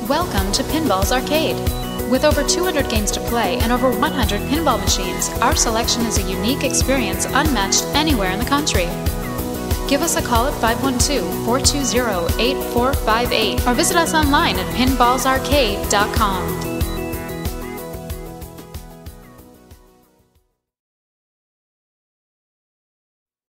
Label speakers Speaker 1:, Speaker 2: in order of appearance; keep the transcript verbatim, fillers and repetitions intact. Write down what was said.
Speaker 1: Welcome to Pinballz Arcade. With over two hundred games to play and over one hundred pinball machines, our selection is a unique experience unmatched anywhere in the country. Give us a call at five one two, four two zero, eight four five eight or visit us online at pinballs arcade dot com.